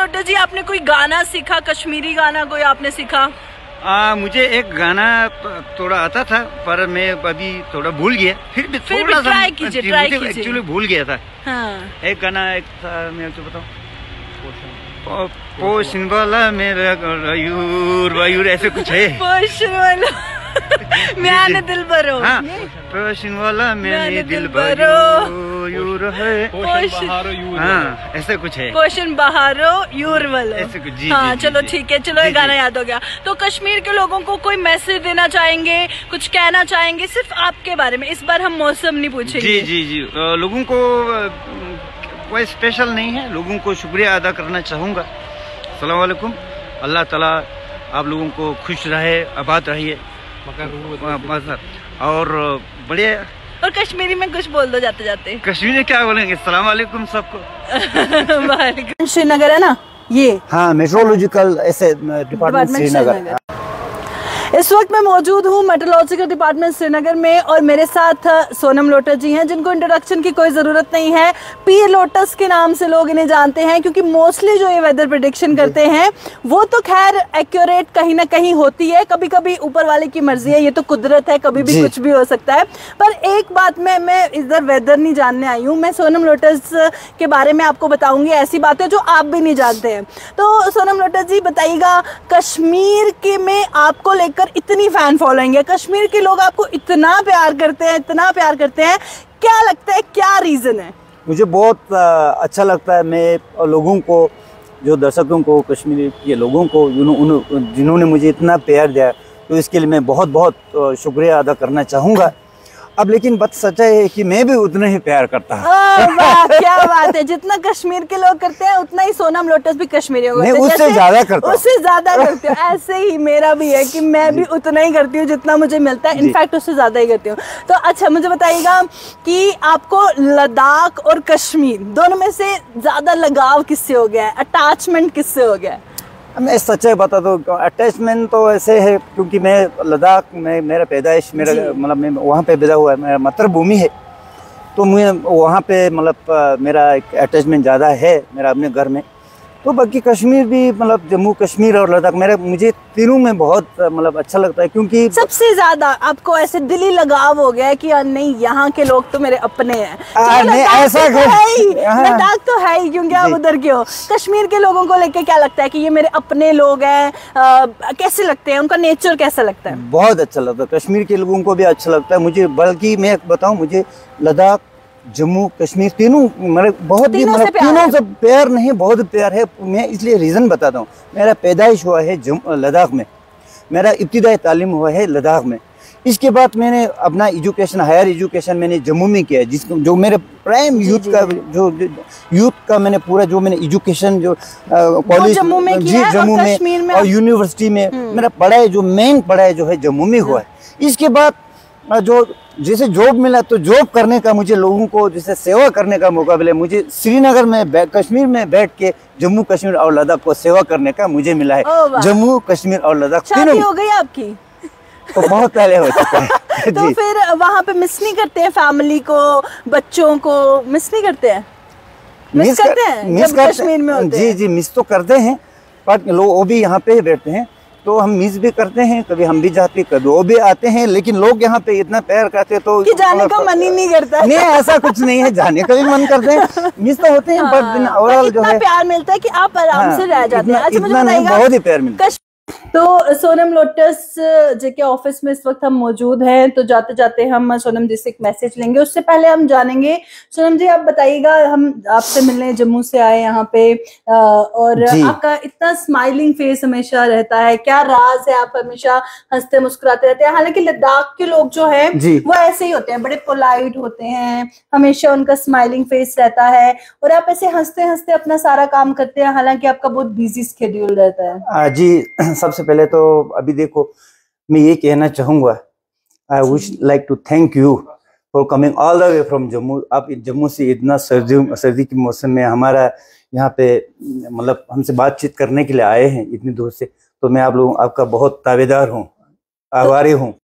Lotus जी, आपने कोई गाना सीखा, कश्मीरी गाना कोई आपने सीखा? मुझे एक गाना थोड़ा आता था, पर मैं अभी थोड़ा भूल गया। फिर भी थोड़ा सा ट्राई कीजिए। एक्चुअली भूल गया था। हाँ। एक गाना एक था, मैं आपको बताऊं, पोषण वाला मेरा वायूर ऐसे कुछ है। पोषण वाला मैंने दिल भरो। हाँ, पोषण वाला मैंने दिल भरो यूर है। हाँ, ऐसा कुछ है। पोषण बहारो यूर वाला ऐसे कुछ। जी, हाँ, जी, चलो जी, ठीक है, चलो ये गाना याद हो गया। तो कश्मीर के लोगों को कोई मैसेज देना चाहेंगे, कुछ कहना चाहेंगे सिर्फ आपके बारे में? इस बार हम मौसम नहीं पूछेंगे। जी जी जी, लोगों को कोई स्पेशल नहीं है, लोगों को शुक्रिया अदा करना चाहूँगा। अस्सलाम वालेकुम, अल्लाह ताला आप लोगों को खुश रहे, आबाद रहिए और बढ़िया। और कश्मीरी में कुछ बोल दो जाते जाते। कश्मीरी क्या बोलेंगे? अस्सलाम वालेकुम सबको। श्रीनगर है ना ये? हाँ, मेट्रोलॉजिकल ऐसे डिपार्टमेंट श्रीनगर। इस वक्त मैं मौजूद हूँ मेट्रोलॉजिकल डिपार्टमेंट श्रीनगर में और मेरे साथ सोनम लोटस जी हैं, जिनको इंट्रोडक्शन की कोई ज़रूरत नहीं है। पी लोटस के नाम से लोग इन्हें जानते हैं, क्योंकि मोस्टली जो ये वेदर प्रेडिक्शन करते हैं वो तो खैर एक्यूरेट कहीं ना कहीं होती है। कभी कभी ऊपर वाले की मर्जी है, ये तो कुदरत है, कभी भी कुछ भी हो सकता है। पर एक बात मैं इधर वेदर नहीं जानने आई हूँ, मैं सोनम लोटस के बारे में आपको बताऊंगी ऐसी बातें जो आप भी नहीं जानते हैं। तो सोनम लोटस जी बताइएगा, कश्मीर के में आपको लेकर इतनी फैन फॉलोइंग है, कश्मीर के लोग आपको इतना प्यार करते हैं, इतना प्यार करते हैं, क्या लगता है क्या रीजन है? मुझे बहुत अच्छा लगता है। मैं लोगों को, जो दर्शकों को, कश्मीर के लोगों को जिन्होंने मुझे इतना प्यार दिया, तो इसके लिए मैं बहुत बहुत शुक्रिया अदा करना चाहूँगा। अब लेकिन बात सच्चाई है कि मैं भी उतना ही प्यार करता हूँ। क्या बात है, जितना कश्मीर के लोग करते हैं उतना ही सोनम लोटस भी कश्मीरियों को करते हैं। उससे ज्यादा करता हूँ। उससे ज्यादा करती हूँ। ऐसे ही मेरा भी है कि मैं भी उतना ही करती हूँ जितना मुझे मिलता है, इनफैक्ट उससे ज्यादा ही करती हूँ। तो अच्छा, मुझे बताइएगा कि आपको लद्दाख और कश्मीर दोनों में से ज्यादा लगाव किससे हो गया है, अटैचमेंट किससे हो गया है? मैं सच्चाई बता दूँ, अटैचमेंट तो ऐसे है क्योंकि मैं लद्दाख में मेरा पैदाइश, मेरा मतलब मैं वहाँ पे पैदा हुआ है, मेरा मातृभूमि है, तो मैं वहाँ पे मतलब मेरा एक अटैचमेंट ज़्यादा है मेरा अपने घर में। तो बाकी कश्मीर भी, मतलब जम्मू कश्मीर और लद्दाख, मुझे तीनों में बहुत मतलब अच्छा लगता है, क्योंकि सबसे ज्यादा आपको ऐसे दिली लगाव हो गया है कि नहीं, यहाँ के लोग तो मेरे अपने हैं। नहीं, ऐसा लद्दाख तो है ही क्योंकि आप उधर के हो। कश्मीर के लोगों को लेके क्या लगता है कि ये मेरे अपने लोग हैं? कैसे लगते हैं, उनका नेचर कैसा लगता है? बहुत अच्छा लगता है, कश्मीर के लोगों को भी अच्छा लगता है मुझे। बल्कि मैं बताऊँ, मुझे लद्दाख, जम्मू कश्मीर तीनों मेरे बहुत ही मतलब तीनों से प्यार नहीं, बहुत प्यार है। मैं इसलिए रीज़न बताता हूँ। मेरा पैदाइश हुआ है लद्दाख में, मेरा इब्तिदाई तालीम हुआ है लद्दाख में। इसके बाद मैंने अपना एजुकेशन, हायर एजुकेशन मैंने जम्मू में किया है, जो मेरे प्राइम यूथ का मैंने पूरा जो मैंने एजुकेशन जो कॉलेज जम्मू में और यूनिवर्सिटी में मेरा पढ़ाई, जो मेन पढ़ाई जो है जम्मू में हुआ है। इसके बाद जो जैसे जॉब मिला, तो जॉब करने का, मुझे लोगों को जैसे सेवा करने का मौका मिला। मुझे श्रीनगर में कश्मीर में बैठ के जम्मू कश्मीर और लद्दाख को सेवा करने का मुझे मिला है। जम्मू कश्मीर और लद्दाख शादी हो गई आपकी? तो बहुत पहले हो चुका है। तो फिर वहाँ पे मिस नहीं करते हैं फैमिली को, बच्चों को मिस नहीं करते हैं? मिस करते हैं जब कश्मीर में होते हैं? जी, मिस तो करते हैं, पर लोग वो भी यहाँ पे ही बैठते हैं, तो हम मिस भी करते हैं। कभी हम भी जाते, कभी वो भी आते हैं, लेकिन लोग यहाँ पे इतना प्यार करते हैं तो कि जाने का मन ही नहीं करता। नहीं, ऐसा कुछ नहीं है, जाने का भी मन करते हैं, मिस तो होते हैं, पर ओवरऑल जो है प्यार मिलता है कि आप आराम से रह जाते हैं। अच्छा, इतना नहीं, बहुत ही प्यार मिलता है। तो सोनम लोटस जी के ऑफिस में इस वक्त हम मौजूद हैं, तो जाते जाते हम सोनम जी से एक मैसेज लेंगे। उससे पहले हम जानेंगे, सोनम जी आप बताइएगा, हम आपसे मिलने जम्मू से आए यहाँ पे, और आपका इतना स्माइलिंग फेस हमेशा रहता है, क्या राज है? आप हमेशा हंसते मुस्कुराते रहते हैं। हालांकि लद्दाख के लोग जो है वो ऐसे ही होते हैं, बड़े पोलाइट होते हैं, हमेशा उनका स्माइलिंग फेस रहता है, और आप ऐसे हंसते हंसते अपना सारा काम करते हैं, हालांकि आपका बहुत बिजी स्केड्यूल रहता है। जी, सबसे पहले तो अभी देखो, मैं ये कहना चाहूँगा, I wish like to thank you for coming all the way from Jammu. आप जम्मू से इतना सर्दी के मौसम में हमारा यहाँ पे मतलब हमसे बातचीत करने के लिए आए हैं इतनी दूर से, तो मैं आप लोगों आपका बहुत ताबेदार हूँ, आभारी हूँ।